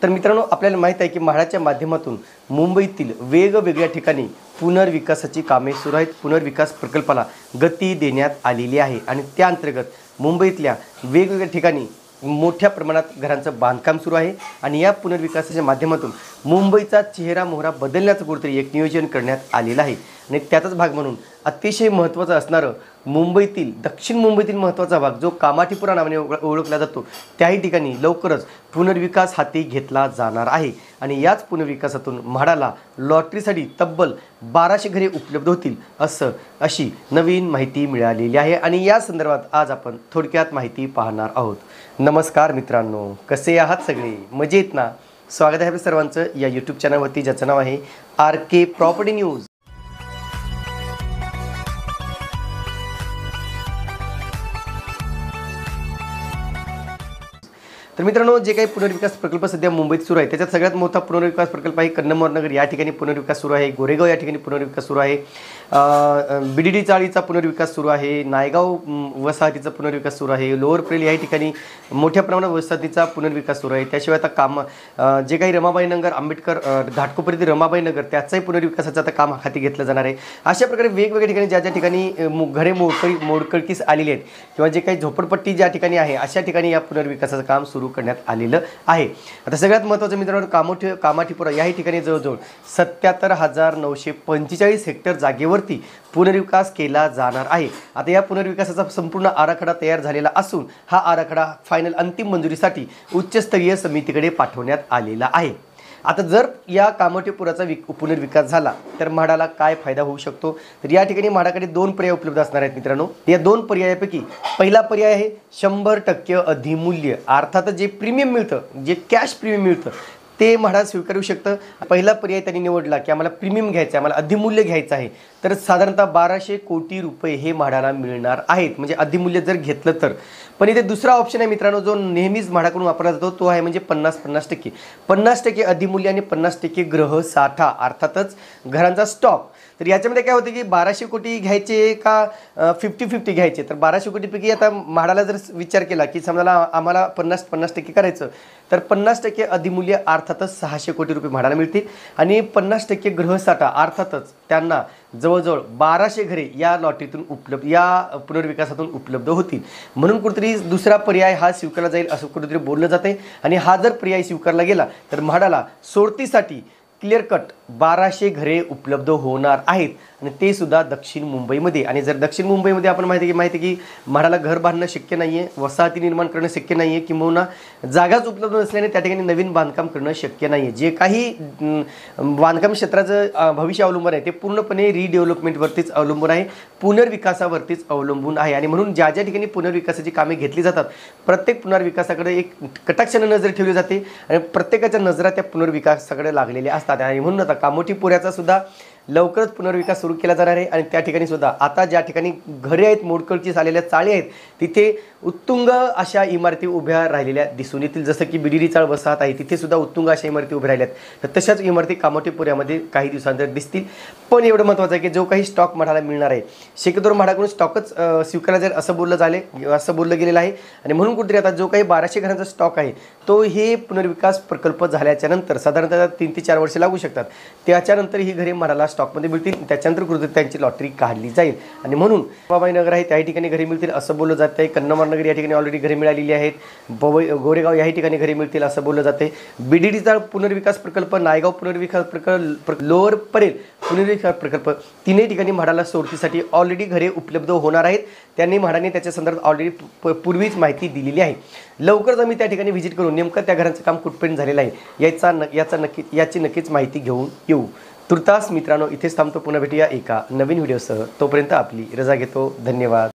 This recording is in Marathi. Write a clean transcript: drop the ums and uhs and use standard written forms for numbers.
तर मित्रांनो, आपल्याला माहित आहे की म्हाडाच्या माध्यमातून मुंबईतील वेगवेगळ्या ठिकाणी पुनर्विकासाची कामे सुरू आहेत। पुनर्विकास प्रकल्पाला गती देण्यात आलेली आहे आणि त्या अंतर्गत मुंबईतल्या वेगवेगळ्या ठिकाणी मोठ्या प्रमाणात घरांचं बांधकाम सुरू आहे आणि या पुनर्विकासाच्या माध्यमातून मुंबईचा चेहरा मोहरा बदलण्याचं कुठेतरी एक नियोजन करण्यात आलेलं आहे आणि त्याचाच भाग म्हणून अतिशय महत्त्वाचं असणारं मुंबईतील दक्षिण मुंबईतील महत्त्वाचा भाग जो कामाठीपुरा नावाने ओळखला जातो त्याही ठिकाणी लवकरच पुनर्विकास हाती घेतला जाणार आहे आणि याच पुनर्विकासातून म्हाडाला लॉटरीसाठी तब्बल 1200 घरे उपलब्ध होतील अशी नवीन माहिती मिळालेली आहे आणि या संदर्भात आज आपण थोडक्यात माहिती पाहणार आहोत। नमस्कार मित्रांनो, कसे आहात सगळे? मजेत ना? स्वागत आहे आपल्या सर्वांचं या यूट्यूब चॅनलवरती ज्याचं नाव आहे RK प्रॉपर्टी न्यूज। तर मित्रांनो, जे काही पुनर्विकास प्रकल्प सध्या मुंबईत सुरू आहे त्याच्यात सगळ्यात मोठा पुनर्विकास प्रकल्प आहे कन्नमवार नगर या ठिकाणी पुनर्विकास सुरू आहे। गोरेगाव या ठिकाणी पुनर्विकास सुरू आहे। BDD चाळीचा पुनर्विकास सुरू आहे। नायगाव वसाहतीचा पुनर्विकास सुरू आहे। लोअर परेल या ठिकाणी मोठ्या प्रमाणात वसाहतीचा पुनर्विकास सुरू आहे। त्याशिवाय आता जे काही रमाबाई नगर आंबेडकर घाटकोपरीतील रमाबाई नगर त्याचाही पुनर्विकासाचं आता काम हाती घेतलं जाणार आहे। अशा प्रकारे वेगवेगळ्या ठिकाणी ज्या ठिकाणी घरे मोडकळीस आलेली आहेत किंवा जे काही झोपडपट्टी ज्या ठिकाणी आहे अशा ठिकाणी या पुनर्विकासाचं काम सुरू करण्यात आलेलं आहे। आता सगळ्यात महत्त्वाचं मित्रांनो, कामाठीपुरा याही ठिकाणी जवळजवळ 77,945 हेक्टर जागेवरती पुनर्विकास केला जाणार आहे। आता या पुनर्विकासाचा संपूर्ण आराखडा तयार झालेला असून हा आराखडा फायनल अंतिम मंजुरीसाठी उच्चस्तरीय समितीकडे पाठवण्यात आलेला आहे। आता जर या कामाठीपुराचा पुनर्विकास झाला तर म्हाडाला काय फायदा होऊ शकतो? तर या ठिकाणी म्हाडाकडे 2 पर्याय उपलब्ध असणार आहेत मित्रांनो। या 2 पर्यायापैकी पहिला पर्याय आहे 100% अधिमूल्य, अर्थात जे प्रीमियम मिळतं, जे कॅश प्रीमियम मिळतं ते म्हाडा स्वीकारू शकतं। पहिला पर्याय त्यांनी निवडला की आम्हाला प्रीमियम घ्यायचं आहे, आम्हाला अधिमूल्य घ्यायचं आहे, तर साधारणतः 1200 कोटी रुपये हे म्हाडाला मिळणार आहेत, म्हणजे अधिमूल्य जर घेतलं तर। पण इथे दुसरा ऑप्शन आहे मित्रांनो जो नेहमीच म्हाडाकडून वापरला जातो, तो आहे म्हणजे 50% 50% अधिमूल्य आणि 50% ग्रह साठा, अर्थातच घरांचा स्टॉक। तर याच्यामध्ये काय होतं की 1200 कोटी घ्यायचे का 50-50 घ्यायचे? तर 1200 कोटीपैकी आता म्हाडाला जर विचार केला की समजा आम्हाला 50% करायचं तर 50% अधिमूल्य अर्थातच 600 कोटी रुपये म्हाडाला मिळतील आणि 50% ग्रहसाठा अर्थातच त्यांना जवळजवळ 1200 घरे या लॉटरीतून या पुनर्विकासातून उपलब्ध होतील। म्हणून कुठेतरी दुसरा पर्याय हा स्वीकारला जाईल असं कुठेतरी बोललं जाते आणि हा जर पर्याय स्वीकारला गेला तर म्हाडाला सोडतीसाठी क्लिअर कट 1200 घरे उपलब्ध होणार आहेत आणि ते सुद्धा दक्षिण मुंबईमध्ये। आणि जर दक्षिण मुंबईमध्ये आपण माहिती आहे की म्हाडाला घर बांधणं शक्य नाही आहे, वसाहती निर्माण करणं शक्य नाही आहे, किंवा जागाच उपलब्ध नसल्याने त्या ठिकाणी नवीन बांधकाम करणं शक्य नाही आहे। जे काही बांधकाम क्षेत्राचं भविष्य अवलंबून आहे ते पूर्णपणे रिडेव्हलपमेंटवरतीच अवलंबून आहे, पुनर्विकासावरतीच अवलंबून आहे। आणि म्हणून ज्या ज्या ठिकाणी पुनर्विकासाची कामे घेतली जातात प्रत्येक पुनर्विकासाकडे एक कटाक्षाने नजर ठेवली जाते आणि प्रत्येकाच्या नजरा त्या पुनर्विकासाकडे लागलेल्या असतात आणि म्हणून आता कामोठीपुऱ्याचा सुद्धा लवकरच पुनर्विकास सुरू केला जाणार आहे। आणि त्या ठिकाणी सुद्धा आता ज्या ठिकाणी घरे आहेत, मोडकळीस आलेल्या चाळी आहेत, तिथे उत्तुंग अशा इमारती उभ्या राहिलेल्या दिसून येतील। जसं की BDD चाळ वसाहत आहे तिथे सुद्धा उत्तुंग अशा इमारती उभ्या राहिल्यात, तर तशाच इमारती कामोठीपुऱ्यामध्ये काही दिवसांतर दिसतील। पण एवढं महत्त्वाचं आहे की जो काही स्टॉक म्हाडाला मिळणार आहे शक्यतो म्हाडाकडून स्टॉकच स्वीकारला जाईल असं बोललं गेलेलं आहे आणि म्हणून कुठेतरी आता जो काही 1200 घरांचा स्टॉक आहे तो हे पुनर्विकास प्रकल्प झाल्याच्या नंतर साधारणतः 3 ते 4 वर्षे लागू शकतात, त्याच्यानंतर ही घरे म्हाडाला स्टॉकमध्ये मिळतील, त्याच्यानंतर कुठेतरी त्यांची लॉटरी काढली जाईल आणि म्हणून रमाबाई नगर आहे त्याही ठिकाणी घरे मिळतील असं बोललं जातं आहे। कन्नमवार नगर या ठिकाणी ऑलरेडी घरे मिळालेली आहेत। गोरेगाव याही ठिकाणी घरे मिळतील असं बोललं जाते। BDD चाळ पुनर्विकास प्रकल्प, नायगाव पुनर्विकास प्रकल्प, लोअर परेल पुनर्विकास प्रकल्प तिन्ही ठिकाणी म्हाडाला सोडतीसाठी ऑलरेडी घरे उपलब्ध होणार आहेत। त्यांनी म्हाडाने त्याच्या संदर्भात ऑलरेडी पूर्वीच माहिती दिलेली आहे। लवकरच आम्ही त्या ठिकाणी व्हिजिट करून नेमकं त्या घरांचं काम कुठपर्यंत झालेलं आहे याची नक्कीच माहिती घेऊन येऊ। तुर्तास मित्रांनो इथेच थांबतो, पुन्हा भेटूया एका नवीन व्हिडिओसह। तोपर्यंत आपली रजा घेतो, धन्यवाद।